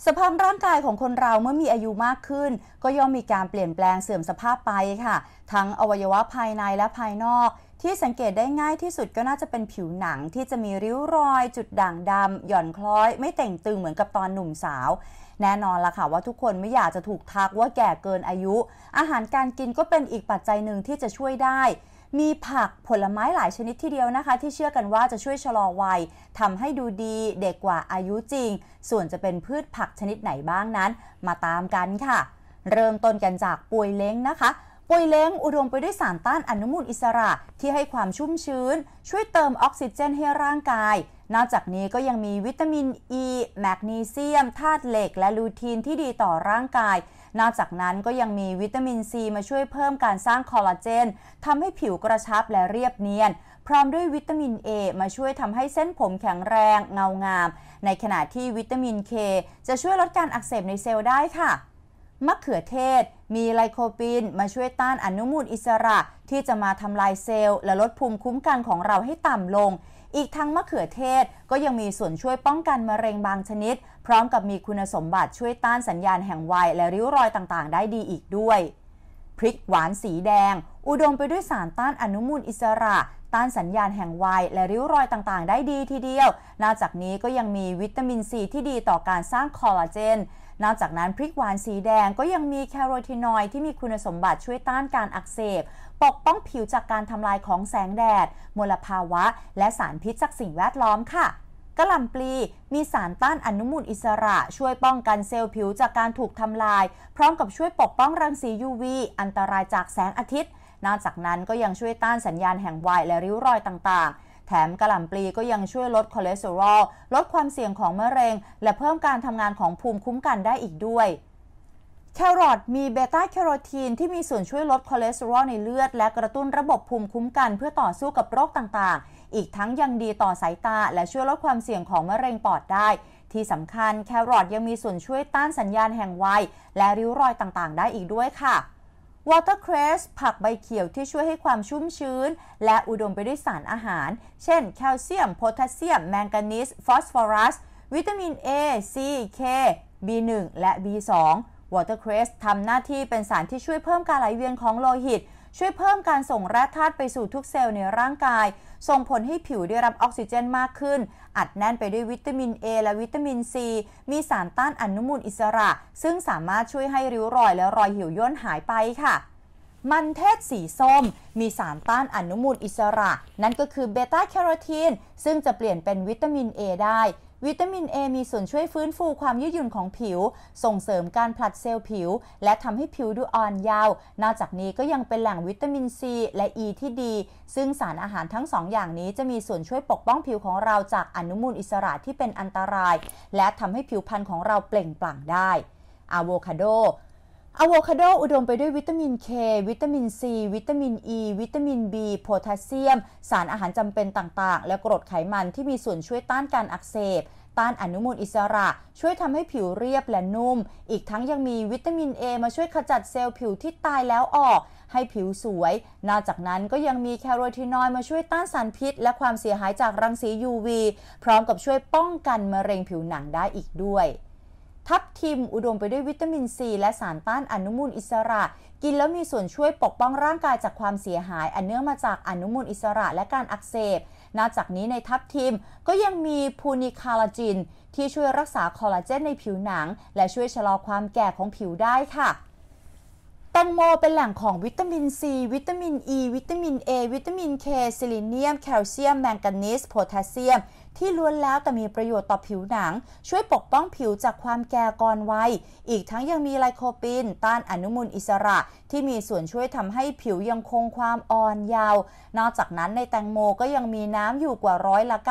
สภาพร่างกายของคนเราเมื่อมีอายุมากขึ้นก็ย่อมมีการเปลี่ยนแปลงเสื่อมสภาพไปค่ะทั้งอวัยวะภายในและภายนอกที่สังเกตได้ง่ายที่สุดก็น่าจะเป็นผิวหนังที่จะมีริ้วรอยจุดด่างดำหย่อนคล้อยไม่เต่งตึงเหมือนกับตอนหนุ่มสาวแน่นอนละค่ะว่าทุกคนไม่อยากจะถูกทักว่าแก่เกินอายุอาหารการกินก็เป็นอีกปัจจัยหนึ่งที่จะช่วยได้มีผักผลไม้หลายชนิดทีเดียวนะคะที่เชื่อกันว่าจะช่วยชะลอวัยทำให้ดูดีเด็กกว่าอายุจริงส่วนจะเป็นพืชผักชนิดไหนบ้างนั้นมาตามกันค่ะเริ่มต้นกันจากป่วยเล้งนะคะป่วยเล้งอุดมไปด้วยสารต้านอนุมูลอิสระที่ให้ความชุ่มชื้นช่วยเติมออกซิเจนให้ร่างกายนอกจากนี้ก็ยังมีวิตามินอ e, แมกนีเซียมธาตุเหล็กและลูทีนที่ดีต่อร่างกายนอกจากนั้นก็ยังมีวิตามินซีมาช่วยเพิ่มการสร้างคอลลาเจนทำให้ผิวกระชับและเรียบเนียนพร้อมด้วยวิตามิน A มาช่วยทำให้เส้นผมแข็งแรงเงางามในขณะที่วิตามิน K จะช่วยลดการอักเสบในเซลล์ได้ค่ะมะเขือเทศมีไลโคปีนมาช่วยต้านอนุมูลอิสระที่จะมาทำลายเซลล์และลดภูมิคุ้มกันของเราให้ต่ำลงอีกทั้งมะเขือเทศก็ยังมีส่วนช่วยป้องกันมะเร็งบางชนิดพร้อมกับมีคุณสมบัติช่วยต้านสัญญาณแห่งวัยและริ้วรอยต่างๆได้ดีอีกด้วยพริกหวานสีแดงอุดมไปด้วยสารต้านอนุมูลอิสระต้านสัญญาณแห่งวัยและริ้วรอยต่างๆได้ดีทีเดียวนอกจากนี้ก็ยังมีวิตามินซีที่ดีต่อการสร้างคอลลาเจนนอกจากนั้นพริกหวานสีแดงก็ยังมีแคโรทีนอยด์ที่มีคุณสมบัติช่วยต้านการอักเสบปกป้องผิวจากการทำลายของแสงแดดมลภาวะและสารพิษจากสิ่งแวดล้อมค่ะกะหล่ำปลีมีสารต้านอนุมูลอิสระช่วยป้องกันเซลล์ผิวจากการถูกทำลายพร้อมกับช่วยปกป้องรังสี UV อันตรายจากแสงอาทิตย์นอกจากนั้นก็ยังช่วยต้านสัญญาณแห่งวัยและริ้วรอยต่างๆแถมกะหล่ำปลีก็ยังช่วยลดคอเลสเตอรอลลดความเสี่ยงของมะเร็งและเพิ่มการทำงานของภูมิคุ้มกันได้อีกด้วยแครอทมีเบต้าแคโรทีนที่มีส่วนช่วยลดคอเลสเตอรอลในเลือดและกระตุ้นระบบภูมิคุ้มกันเพื่อต่อสู้กับโรคต่างๆอีกทั้งยังดีต่อสายตาและช่วยลดความเสี่ยงของมะเร็งปอดได้ที่สำคัญแครอทยังมีส่วนช่วยต้านสัญญาณแห่งวัยและริ้วรอยต่างๆได้อีกด้วยค่ะวอเตอร์เครสผักใบเขียวที่ช่วยให้ความชุ่มชื้นและอุดมไปด้วยสารอาหารเช่นแคลเซียมโพแทสเซียมแมงกานีสฟอสฟอรัสวิตามิน A C K B1 และ B2 วอเตอร์เครสทำหน้าที่เป็นสารที่ช่วยเพิ่มการไหลเวียนของโลหิตช่วยเพิ่มการส่งแร่ธาตุไปสู่ทุกเซลล์ในร่างกายส่งผลให้ผิวได้รับออกซิเจนมากขึ้นอัดแน่นไปด้วยวิตามิน A และวิตามิน C มีสารต้านอนุมูลอิสระซึ่งสามารถช่วยให้ริ้วรอยและรอยเหี่ยวย่นหายไปค่ะมันเทศสีส้มมีสารต้านอนุมูลอิสระนั่นก็คือเบต้าแคโรทีนซึ่งจะเปลี่ยนเป็นวิตามิน A ได้วิตามิน A มีส่วนช่วยฟื้นฟูความยืดหยุ่นของผิวส่งเสริมการผลัดเซลล์ผิวและทำให้ผิวดูอ่อนเยาว์นอกจากนี้ก็ยังเป็นแหล่งวิตามิน C และ E ที่ดีซึ่งสารอาหารทั้งสองอย่างนี้จะมีส่วนช่วยปกป้องผิวของเราจากอนุมูลอิสระที่เป็นอันตรายและทำให้ผิวพรรณของเราเปล่งปลั่งได้อะโวคาโดอุดมไปด้วยวิตามิน K วิตามิน C วิตามิน E วิตามิน B โพแทสเซียมสารอาหารจำเป็นต่างๆและกรดไขมันที่มีส่วนช่วยต้านการอักเสบต้านอนุมูลอิสระช่วยทำให้ผิวเรียบและนุ่มอีกทั้งยังมีวิตามิน A มาช่วยขจัดเซลล์ผิวที่ตายแล้วออกให้ผิวสวยนอกจากนั้นก็ยังมีแคโรทีนอยด์มาช่วยต้านสารพิษและความเสียหายจากรังสี UV พร้อมกับช่วยป้องกันมะเร็งผิวหนังได้อีกด้วยทับทิมอุดมไปด้วยวิตามิน ซีและสารต้านอนุมูลอิสระกินแล้วมีส่วนช่วยปกป้องร่างกายจากความเสียหายอันเนื่องมาจากอนุมูลอิสระและการอักเสบนอกจากนี้ในทับทิมก็ยังมีพูนิคาลาจินที่ช่วยรักษาคอลลาเจนในผิวหนังและช่วยชะลอความแก่ของผิวได้ค่ะแตงโมเป็นแหล่งของวิตามิน ซี วิตามิน E วิตามิน A วิตามิน K ซิลิเนียมแคลเซียมแมงกานีสโพแทสเซียมที่ล้วนแล้วแต่มีประโยชน์ต่อผิวหนังช่วยปกป้องผิวจากความแก่ก่อนวัยอีกทั้งยังมีไลโคปีนต้านอนุมูลอิสระที่มีส่วนช่วยทำให้ผิวยังคงความอ่อนเยาว์นอกจากนั้นในแตงโมก็ยังมีน้ำอยู่กว่า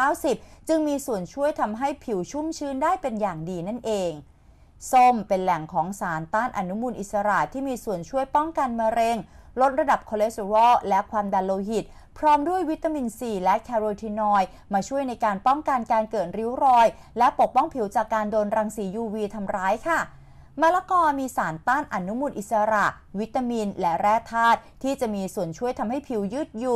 90%จึงมีส่วนช่วยทำให้ผิวชุ่มชื้นได้เป็นอย่างดีนั่นเองส้มเป็นแหล่งของสารต้านอนุมูลอิสระที่มีส่วนช่วยป้องกันมะเร็งลดระดับคอเลสเตอรอลและความดันโลหิตพร้อมด้วยวิตามิน ซีและแคโรทีนอยด์มาช่วยในการป้องกันการเกิดริ้วรอยและปกป้องผิวจากการโดนรังสี UV ทำร้ายค่ะมะละกอมีสารต้านอนุมูลอิสระวิตามินและแร่ธาตุที่จะมีส่วนช่วยทำให้ผิวยืดหยุ่น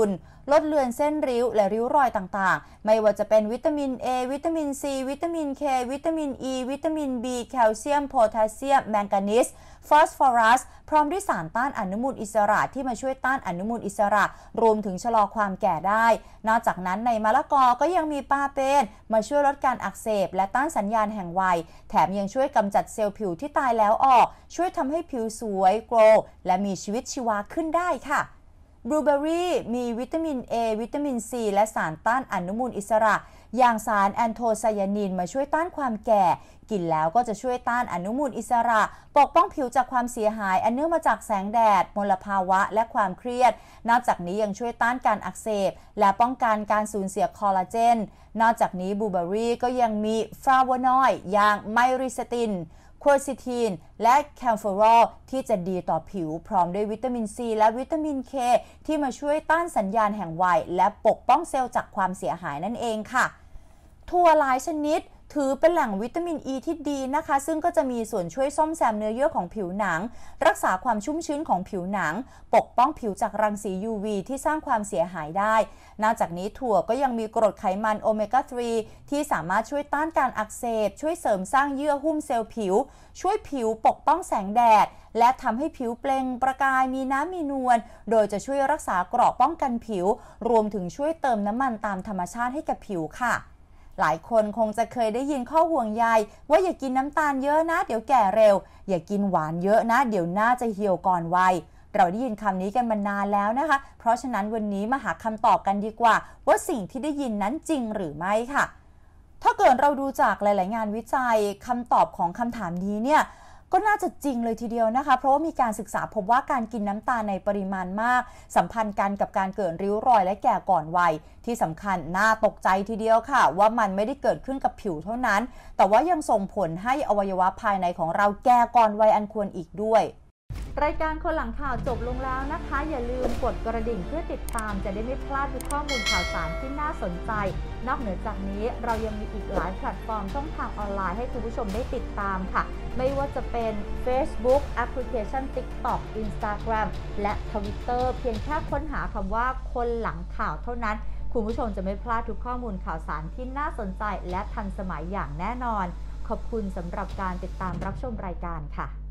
ลดเลือนเส้นริ้วและริ้วรอยต่างๆไม่ว่าจะเป็นวิตามิน A วิตามิน C วิตามิน K วิตามิน E วิตามิน B แคลเซียมโพแทสเซียมแมงกานีสฟอสฟอรัสพร้อมด้วยสารต้านอนุมูลอิสระที่มาช่วยต้านอนุมูลอิสระรวมถึงชะลอความแก่ได้นอกจากนั้นในมะละกอก็ยังมีปาเปนมาช่วยลดการอักเสบและต้านสัญญาณแห่งวัยแถมยังช่วยกำจัดเซลล์ผิวที่ตายแล้วออกช่วยทำให้ผิวสวยโกลว์และมีชีวิตชีวาขึ้นได้ค่ะบลูเบอร์รี่มีวิตามิน A วิตามิน C และสารต้านอนุมูลอิสระอย่างสารแอนโทไซยานินมาช่วยต้านความแก่กินแล้วก็จะช่วยต้านอนุมูลอิสระปกป้องผิวจากความเสียหายอันเนื่องมาจากแสงแดดมลภาวะและความเครียดนอกจากนี้ยังช่วยต้านการอักเสบและป้องกันการสูญเสียคอลลาเจนนอกจากนี้บลูเบอร์รี่ก็ยังมีฟลาโวนอยด์อย่างไมริสตินโคซิทีนและแคมโฟรอลที่จะดีต่อผิวพร้อมด้วยวิตามินซีและวิตามินเคที่มาช่วยต้านสัญญาณแห่งวัยและปกป้องเซลล์จากความเสียหายนั่นเองค่ะถั่วหลายชนิดถือเป็นแหล่งวิตามินอ e ีที่ดีนะคะซึ่งก็จะมีส่วนช่วยซ่อมแซมเนื้อเยื่อของผิวหนังรักษาความชุ่มชื้นของผิวหนังปกป้องผิวจากรังสี UV ที่สร้างความเสียหายได้นอกจากนี้ถั่วก็ยังมีกรดไขมันโอเมก้า 3 ที่สามารถช่วยต้านการอักเสบช่วยเสริมสร้างเยื่อหุ้มเซลล์ผิวช่วยผิวปกป้องแสงแดดและทำให้ผิวเปล่งประกายมีน้ำมีนวลโดยจะช่วยรักษาเกราะป้องกันผิวรวมถึงช่วยเติมน้ำมันตามธรรมชาติให้กับผิวค่ะหลายคนคงจะเคยได้ยินข้อห่วงใยว่าอย่ากินน้ำตาลเยอะนะเดี๋ยวแก่เร็วอย่ากินหวานเยอะนะเดี๋ยวหน้าจะเหี่ยวก่อนวัยเราได้ยินคำนี้กันมานานแล้วนะคะเพราะฉะนั้นวันนี้มาหาคำตอบกันดีกว่าว่าสิ่งที่ได้ยินนั้นจริงหรือไม่ค่ะถ้าเกิดเราดูจากหลายๆงานวิจัยคำตอบของคำถามนี้เนี่ยก็น่าจะจริงเลยทีเดียวนะคะเพราะว่ามีการศึกษาพบว่าการกินน้ำตาลในปริมาณมากสัมพันธ์กันกับการเกิดริ้วรอยและแก่ก่อนวัยที่สำคัญน่าตกใจทีเดียวค่ะว่ามันไม่ได้เกิดขึ้นกับผิวเท่านั้นแต่ว่ายังส่งผลให้อวัยวะภายในของเราแก่ก่อนวัยอันควรอีกด้วยรายการคนหลังข่าวจบลงแล้วนะคะอย่าลืมกดกระดิ่งเพื่อติดตามจะได้ไม่พลาดทุกข้อมูลข่าวสารที่น่าสนใจนอกเหนือจากนี้เรายังมีอีกหลายแพลตฟอร์มช่องทางออนไลน์ให้คุณผู้ชมได้ติดตามค่ะไม่ว่าจะเป็น Facebook แอปพลิเคชัน TikTok Instagram และ Twitter เพียงแค่ค้นหาคำว่าคนหลังข่าวเท่านั้นคุณผู้ชมจะไม่พลาดทุกข้อมูลข่าวสารที่น่าสนใจและทันสมัยอย่างแน่นอนขอบคุณสำหรับการติดตามรับชมรายการค่ะ